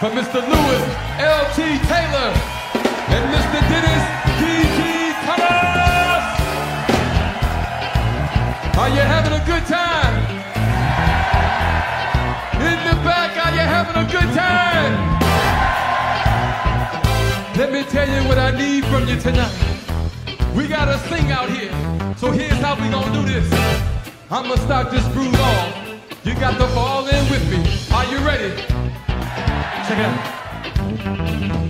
for Mr. Lewis L.T. Taylor and Mr. Dennis P.G. Thomas. Are you having a good time? In the back, are you having a good time? Let me tell you what I need from you tonight. We gotta sing out here, so here's how we gonna do this. I'm gonna start this groove off. You got to fall in with me. Are you ready? Check it out.